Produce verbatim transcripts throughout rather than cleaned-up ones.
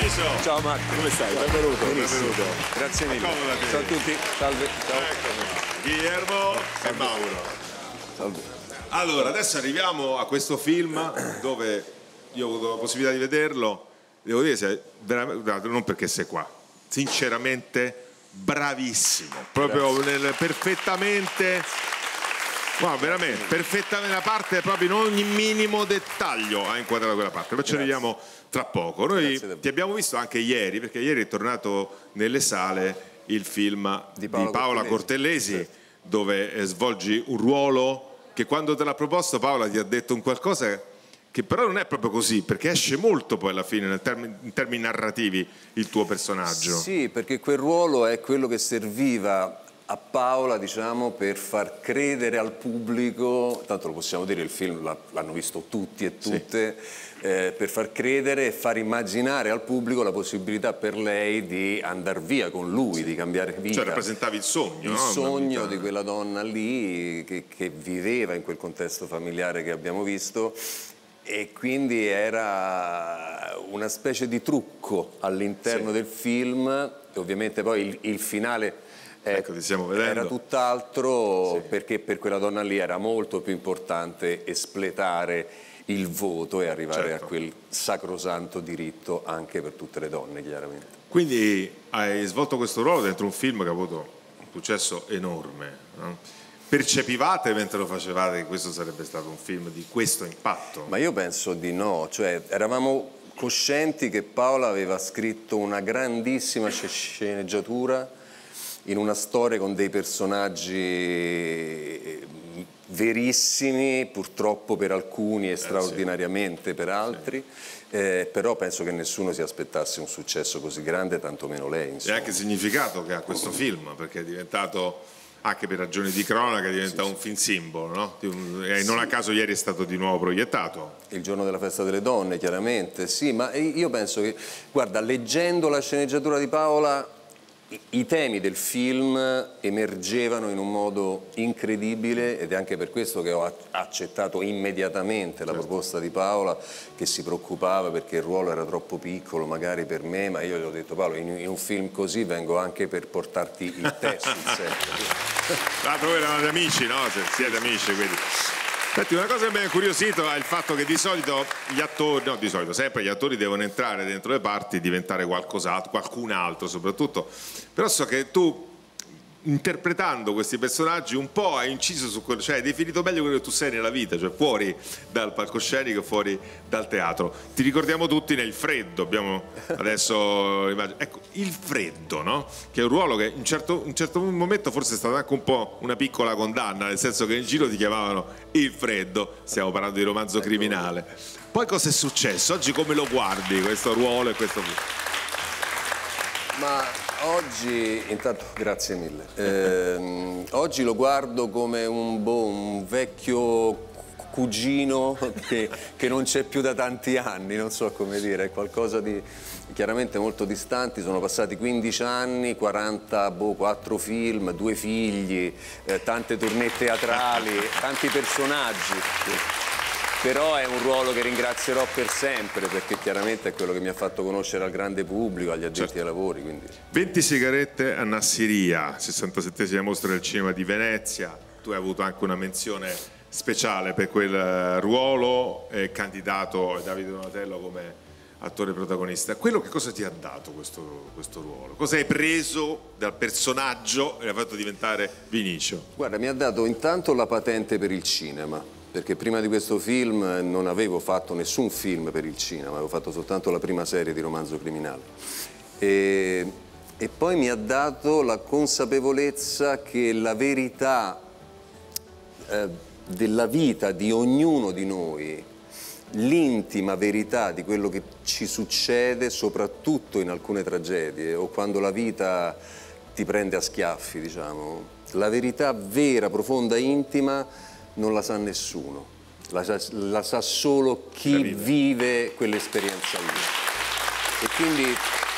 Paradiso. Ciao Marco, come stai? Benvenuto, Benissimo. benvenuto. Grazie mille. Accomodati. Ciao a tutti. Salve. Ciao. Ecco. Guillermo e Mauro. Salve. Allora, adesso arriviamo a questo film dove io ho avuto la possibilità di vederlo. Devo dire, sei veramente, non perché sei qua, sinceramente bravissimo, proprio nel, perfettamente, no, veramente, perfettamente la parte, proprio in ogni minimo dettaglio ha inquadrato quella parte, poi ci arriviamo tra poco. Noi ti abbiamo visto anche ieri, perché ieri è tornato nelle sale il film di Paola, di Paola Cortellesi, Cortellesi sì. dove eh, svolgi un ruolo che quando te l'ha proposto Paola ti ha detto un qualcosa che però non è proprio così, perché esce molto poi alla fine nel termini, in termini narrativi il tuo personaggio. Sì, perché quel ruolo è quello che serviva a Paola, diciamo, per far credere al pubblico, tanto lo possiamo dire, il film l'hanno visto tutti e tutte, sì. eh, per far credere e far immaginare al pubblico la possibilità per lei di andare via con lui, sì. di cambiare vita. Cioè rappresentavi il sogno, Il no? sogno di quella donna lì che, che viveva in quel contesto familiare che abbiamo visto. E quindi era una specie di trucco all'interno sì. del film, e ovviamente poi il, il finale eh, ecco, ti stiamo vedendo. era tutt'altro, sì. perché per quella donna lì era molto più importante espletare il voto e arrivare certo. a quel sacrosanto diritto anche per tutte le donne, chiaramente. Quindi hai svolto questo ruolo dentro un film che ha avuto un successo enorme, no? Percepivate mentre lo facevate che questo sarebbe stato un film di questo impatto? Ma io penso di no, cioè eravamo coscienti che Paola aveva scritto una grandissima sceneggiatura in una storia con dei personaggi verissimi, purtroppo per alcuni e straordinariamente per altri, sì. eh, però penso che nessuno si aspettasse un successo così grande, tantomeno lei. Insomma. E anche il significato che ha questo film, perché è diventato... anche per ragioni di cronaca diventa sì, un film simbolo, no? E non a caso ieri è stato di nuovo proiettato. Il giorno della festa delle donne, chiaramente, sì, ma io penso che, guarda, leggendo la sceneggiatura di Paola, i, i temi del film emergevano in un modo incredibile ed è anche per questo che ho accettato immediatamente la certo. proposta di Paola, che si preoccupava perché il ruolo era troppo piccolo magari per me, ma io gli ho detto Paolo, in, in un film così vengo anche per portarti il testo, il set. Tra l'altro voi eravate amici, no? Se siete amici, quindi... Senti, una cosa che mi ha incuriosito è il fatto che di solito gli attori, no di solito, sempre gli attori devono entrare dentro le parti e diventare qualcos'altro, qualcun altro soprattutto, però so che tu interpretando questi personaggi un po' hai inciso su quello, cioè hai definito meglio quello che tu sei nella vita, cioè fuori dal palcoscenico, fuori dal teatro. Ti ricordiamo tutti nel Freddo, abbiamo adesso ecco, il Freddo, no? Che è un ruolo che in un certo, in un certo momento forse è stata anche un po' una piccola condanna, nel senso che in giro ti chiamavano il Freddo, stiamo parlando di romanzo criminale. Poi cosa è successo? Oggi come lo guardi questo ruolo e questo... Ma oggi, intanto grazie mille, eh, oggi lo guardo come un, boh, un vecchio cugino che, che non c'è più da tanti anni, non so come dire, è qualcosa di chiaramente molto distanti, sono passati quindici anni, quarantaquattro film, due figli, eh, tante tournée teatrali, tanti personaggi. Però è un ruolo che ringrazierò per sempre, perché chiaramente è quello che mi ha fatto conoscere al grande pubblico, agli addetti certo. ai lavori. Quindi. venti sigarette a Nassiria, sessantasettesima mostra del cinema di Venezia. Tu hai avuto anche una menzione speciale per quel ruolo, eh, candidato Davide Donatello come attore protagonista. Quello che cosa ti ha dato questo, questo ruolo? Cosa hai preso dal personaggio e l'ha fatto diventare Vinicio? Guarda, mi ha dato intanto la patente per il cinema, perché prima di questo film non avevo fatto nessun film per il cinema, avevo fatto soltanto la prima serie di romanzo criminale. E, e poi mi ha dato la consapevolezza che la verità eh, della vita di ognuno di noi, l'intima verità di quello che ci succede, soprattutto in alcune tragedie o quando la vita ti prende a schiaffi, diciamo, la verità vera, profonda, intima, non la sa nessuno, la sa, la sa solo chi vive quell'esperienza lì. E quindi,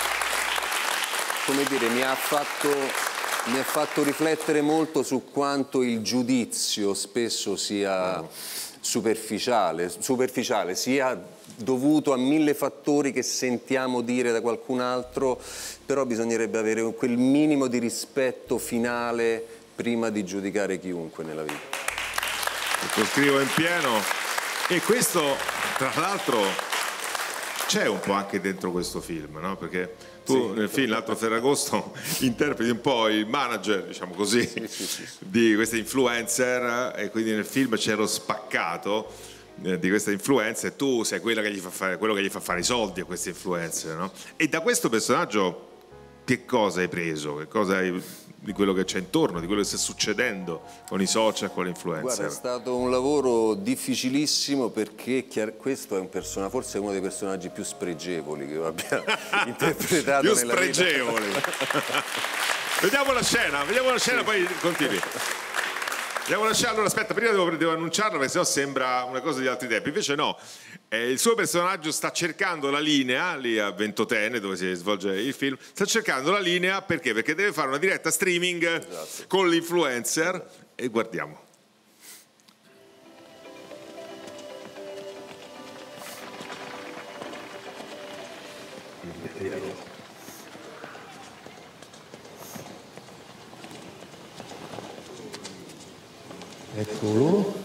come dire, mi ha fatto, mi ha fatto riflettere molto su quanto il giudizio spesso sia superficiale, superficiale, sia dovuto a mille fattori che sentiamo dire da qualcun altro, però bisognerebbe avere quel minimo di rispetto finale prima di giudicare chiunque nella vita. Lo scrivo in pieno, e questo tra l'altro c'è un po' anche dentro questo film, no? Perché tu sì, nel film L'altro Ferragosto interpreti un po' il manager, diciamo così, sì, sì, sì, sì. di questa influencer, e quindi nel film c'è lo spaccato eh, di questa influencer, e tu sei quella che gli fa fare, quello che gli fa fare i soldi a questa influencer, no? E da questo personaggio che cosa hai preso? Che cosa hai, di quello che c'è intorno, di quello che sta succedendo con i social, con l'influencer? Guarda, è stato un lavoro difficilissimo, perché questo è un personaggio, forse è uno dei personaggi più spregevoli che io abbia interpretato più nella spregevoli. vita. Vediamo la scena, vediamo la scena, sì. Poi continui. Vediamo la scena. Allora aspetta, prima devo, devo annunciarlo, perché sennò sembra una cosa di altri tempi. Invece no, eh, il suo personaggio sta cercando la linea lì a Ventotene, dove si svolge il film. Sta cercando la linea perché? Perché deve fare una diretta streaming, esatto, con l'influencer, esatto. E guardiamo. Eccolo.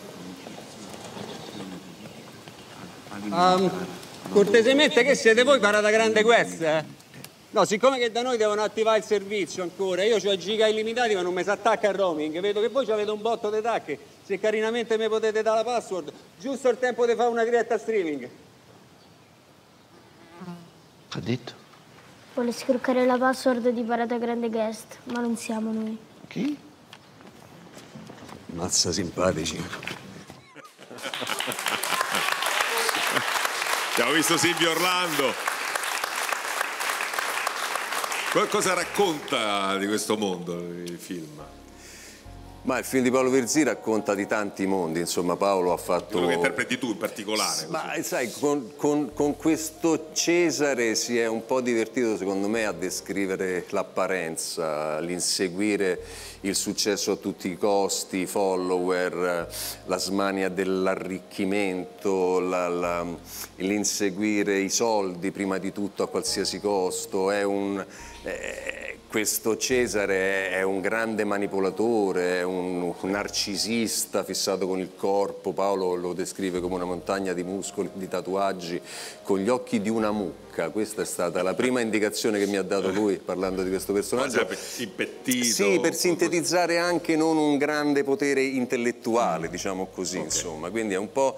Um, cortesemente, che siete voi Parata Grande questa? Eh? No, siccome che da noi devono attivare il servizio ancora, io ho giga illimitati ma non mi si attacca il roaming, vedo che voi avete un botto di tacche, se carinamente mi potete dare la password, giusto il tempo di fare una diretta streaming. Ha detto? Vuole scroccare la password di Parata Grande Guest, ma non siamo noi. Chi? Mazza simpatici. Abbiamo visto Silvio Orlando. Cosa racconta di questo mondo il film? Ma il film di Paolo Virzì racconta di tanti mondi, insomma. Paolo ha fatto... Quello che interpreti tu in particolare. Ma così. Sai, con, con, con questo Cesare si è un po' divertito, secondo me, a descrivere l'apparenza, l'inseguire il successo a tutti i costi, i follower, la smania dell'arricchimento, l'inseguire i soldi prima di tutto a qualsiasi costo. È un... Eh, Questo Cesare è un grande manipolatore, è un, un narcisista fissato con il corpo. Paolo lo descrive come una montagna di muscoli, di tatuaggi, con gli occhi di una mucca. Questa è stata la prima indicazione che mi ha dato lui parlando di questo personaggio. Impettito. Sì, per sintetizzare anche non un grande potere intellettuale, diciamo così, okay. Insomma. Quindi è un po'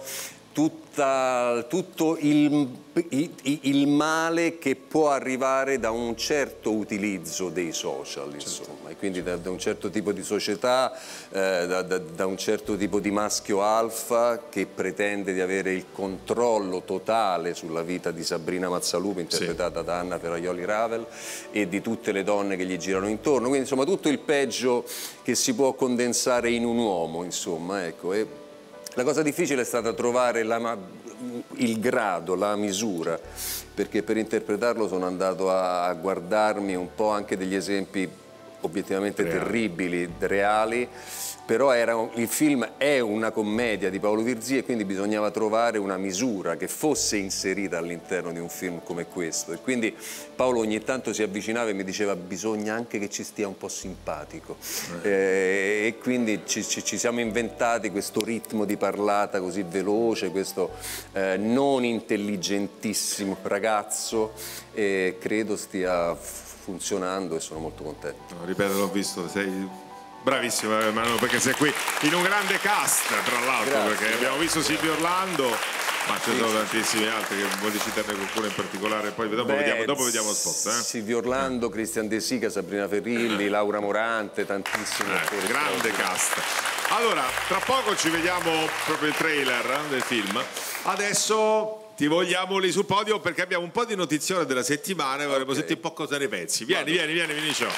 tutta, tutto il, il, il male che può arrivare da un certo utilizzo dei social, insomma, certo. E quindi da, da un certo tipo di società, eh, da, da, da un certo tipo di maschio alfa che pretende di avere il controllo totale sulla vita di Sabrina Mazzalupo, interpretata sì. da Anna Ferraioli Ravel, e di tutte le donne che gli girano intorno. Quindi insomma tutto il peggio che si può condensare in un uomo, insomma, ecco. E la cosa difficile è stata trovare la, il grado, la misura, perché per interpretarlo sono andato a, a guardarmi un po' anche degli esempi obiettivamente reali. terribili, reali, però era un, il film è una commedia di Paolo Virzì e quindi bisognava trovare una misura che fosse inserita all'interno di un film come questo, e quindi Paolo ogni tanto si avvicinava e mi diceva bisogna anche che ci stia un po' simpatico, eh. Eh, e quindi ci, ci, ci siamo inventati questo ritmo di parlata così veloce, questo eh, non intelligentissimo ragazzo, e credo stia funzionando e sono molto contento. No, ripeto, l'ho visto, sei bravissimo, Emanuele, perché sei qui in un grande cast, tra l'altro, perché grazie. Abbiamo visto Silvio Orlando, ma ce ne sono tantissimi altri, che voglio citarne qualcuno in particolare, poi dopo, Beh, vediamo, dopo vediamo lo spot. Eh? Silvio Orlando, Christian De Sica, Sabrina Ferrilli, Laura Morante, tantissimi attori. Eh, grande cast. Allora, tra poco ci vediamo proprio il trailer del film. Adesso ti vogliamo lì sul podio perché abbiamo un po' di notizione della settimana e vorremmo okay. sentire un po' cosa ne pensi. Vieni, vieni, vieni, Vinicio.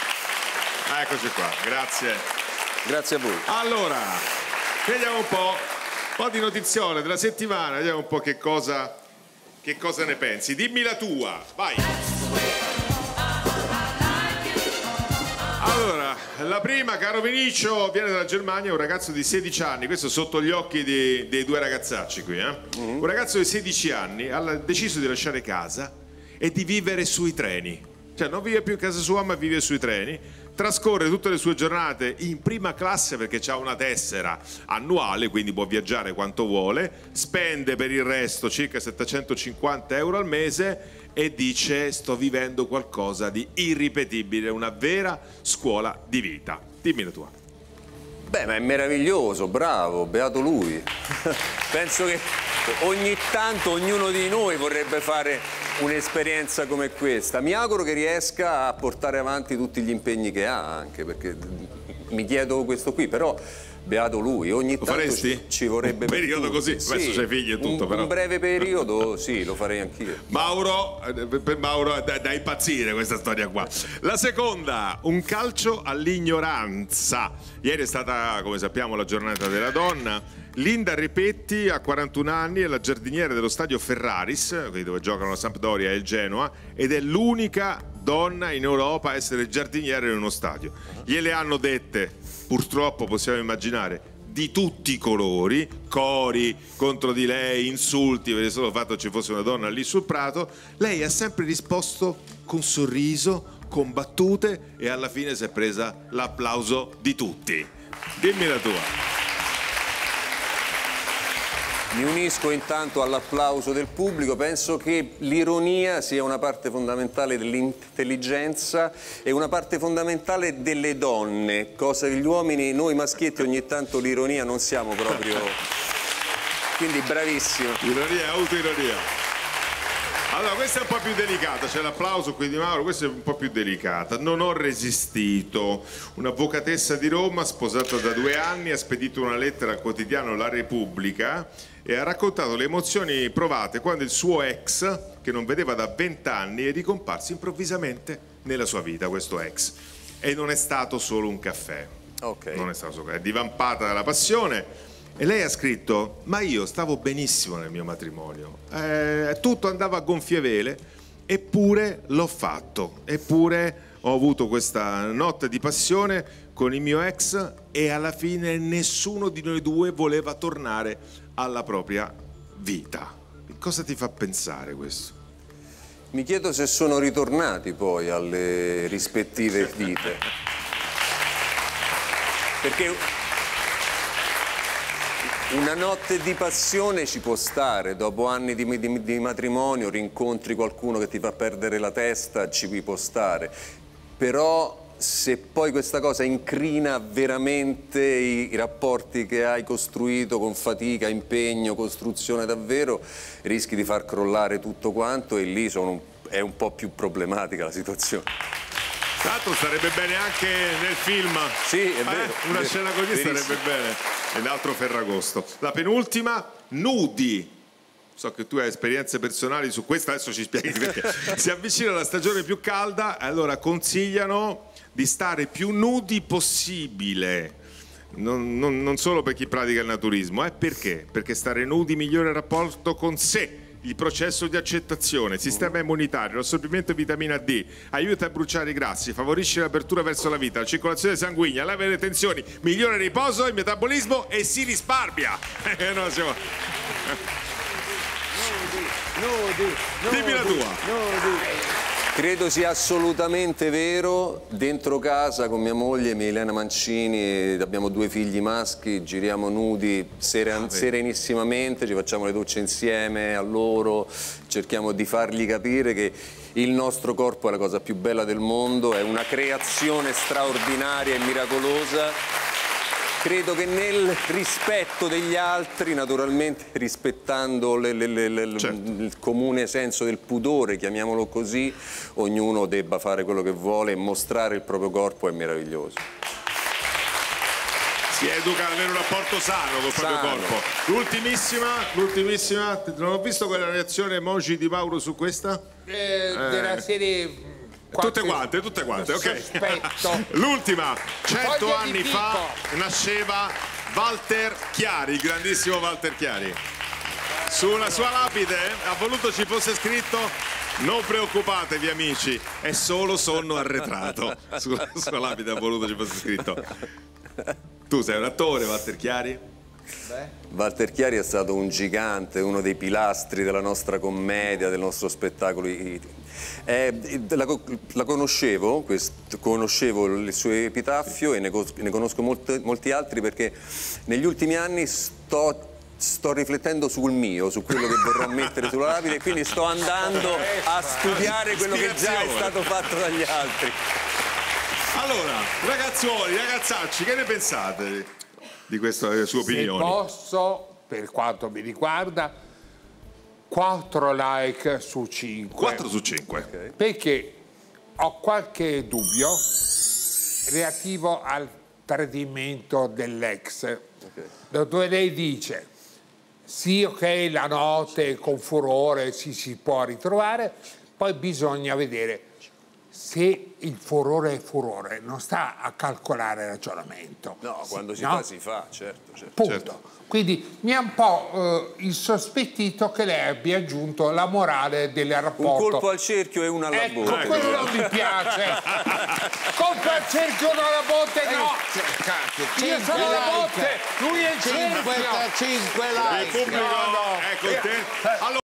Eccoci qua, grazie. Grazie a voi. Allora, vediamo un po', un po' di notizione della settimana, vediamo un po' che cosa, che cosa ne pensi. Dimmi la tua, vai. Allora, Allora, la prima, caro Vinicio, viene dalla Germania, un ragazzo di sedici anni, questo sotto gli occhi di, dei due ragazzacci qui, eh? Mm-hmm. Un ragazzo di sedici anni ha deciso di lasciare casa e di vivere sui treni. Cioè non vive più in casa sua ma vive sui treni, trascorre tutte le sue giornate in prima classe perché ha una tessera annuale, quindi può viaggiare quanto vuole, spende per il resto circa settecentocinquanta euro al mese e dice sto vivendo qualcosa di irripetibile, una vera scuola di vita. Dimmi la tua. Beh, ma è meraviglioso, bravo, beato lui. Penso che ogni tanto ognuno di noi vorrebbe fare un'esperienza come questa. Mi auguro che riesca a portare avanti tutti gli impegni che ha, anche perché mi chiedo questo qui, però beato lui, ogni lo tanto faresti? ci, ci vorrebbe un periodo tutti. così, sì, adesso c'hai figli e tutto, un, però un breve periodo sì, lo farei anch'io. Mauro, per Mauro è da, da impazzire questa storia qua. La seconda, un calcio all'ignoranza. Ieri è stata, come sappiamo, la giornata della donna. Linda Repetti ha quarantuno anni, è la giardiniera dello stadio Ferraris, dove giocano la Sampdoria e il Genoa, ed è l'unica donna in Europa a essere giardiniera in uno stadio. Gliele hanno dette, purtroppo possiamo immaginare, di tutti i colori, cori contro di lei, insulti per il solo fatto che ci fosse una donna lì sul prato. Lei ha sempre risposto con sorriso, con battute e alla fine si è presa l'applauso di tutti. Dimmi la tua. Mi unisco intanto all'applauso del pubblico, penso che l'ironia sia una parte fondamentale dell'intelligenza e una parte fondamentale delle donne, cosa che gli uomini, noi maschietti ogni tanto l'ironia non siamo proprio, quindi bravissimo. Ironia, autoironia. Allora, questa è un po' più delicata, c'è l'applauso qui di Mauro, questa è un po' più delicata. Non ho resistito. Un'avvocatessa di Roma, sposata da due anni, ha spedito una lettera al quotidiano La Repubblica e ha raccontato le emozioni provate quando il suo ex, che non vedeva da vent'anni, è ricomparso improvvisamente nella sua vita, questo ex. E non è stato solo un caffè. Okay. Non è stato solo un caffè, è divampata dalla passione. E lei ha scritto, ma io stavo benissimo nel mio matrimonio, eh, tutto andava a gonfie vele, eppure l'ho fatto, eppure ho avuto questa notte di passione con il mio ex e alla fine nessuno di noi due voleva tornare alla propria vita. Cosa ti fa pensare questo? Mi chiedo se sono ritornati poi alle rispettive vite. Perché una notte di passione ci può stare, dopo anni di, di, di matrimonio rincontri qualcuno che ti fa perdere la testa, ci può stare. Però se poi questa cosa incrina veramente i, i rapporti che hai costruito con fatica, impegno, costruzione davvero, rischi di far crollare tutto quanto e lì sono un, è un po' più problematica la situazione. Tra l'altro starebbe bene anche nel film. Sì, è vero. Eh? Una vero, scena così verissimo. starebbe bene. E l'altro Ferragosto. La penultima, nudi. So che tu hai esperienze personali su questa, adesso ci spieghi perché. Si avvicina la stagione più calda e allora consigliano di stare più nudi possibile. Non, non, non solo per chi pratica il naturismo, eh? Perché? Perché stare nudi migliora il rapporto con sé, il processo di accettazione, il sistema immunitario, l'assorbimento di vitamina D, aiuta a bruciare i grassi, favorisce l'apertura verso la vita, la circolazione sanguigna, leva le tensioni, migliora il riposo, il metabolismo e si risparmia. no, siamo... Nudi, nudi, Dimmi la tua. Nudi. Credo sia assolutamente vero, dentro casa con mia moglie Milena Mancini, abbiamo due figli maschi, giriamo nudi seren- serenissimamente, ci facciamo le docce insieme a loro, cerchiamo di fargli capire che il nostro corpo è la cosa più bella del mondo, è una creazione straordinaria e miracolosa. Credo che nel rispetto degli altri, naturalmente rispettando le, le, le, le, certo. il comune senso del pudore, chiamiamolo così, ognuno debba fare quello che vuole e mostrare il proprio corpo è meraviglioso. Si educa ad avere un rapporto sano col proprio Sano. corpo. L'ultimissima, l'ultimissima, non ho visto quella reazione emoji di Mauro su questa? Eh, della serie... Tutte quante, tutte quante, ok. L'ultima, cento Foglia anni di fa fico. nasceva Walter Chiari, il grandissimo Walter Chiari. Sulla sua lapide ha voluto ci fosse scritto Non preoccupatevi amici, è solo sonno arretrato. Sulla sua lapide ha voluto ci fosse scritto. Tu sei un attore, Walter Chiari? Beh. Walter Chiari è stato un gigante, uno dei pilastri della nostra commedia, del nostro spettacolo. Eh, la, la conoscevo, quest, conoscevo il suo epitaffio e ne, ne conosco molti, molti altri perché negli ultimi anni sto... sto riflettendo sul mio, su quello che vorrò mettere sulla lapide e quindi sto andando a studiare quello che già è stato fatto dagli altri. Allora, ragazzuoli, ragazzacci, che ne pensate di queste sue opinioni? Se posso, per quanto mi riguarda, quattro like su cinque. quattro su cinque. Okay. Perché ho qualche dubbio relativo al tradimento dell'ex, okay. Dove lei dice sì, ok, la notte con furore si, si può ritrovare, poi bisogna vedere se il furore è furore, non sta a calcolare il ragionamento. No, quando si no? fa si fa, certo. certo. Punto. certo. Quindi mi ha un po' eh, insospettito che lei abbia aggiunto la morale del rapporto. Un colpo al cerchio e una alla ecco, botte. Ecco, quello non mi piace. Colpo al cerchio e una alla botte, no. Cazzo, io sono la botte, lui è il cerchio. cinque like. Il pubblico è contento. Allora,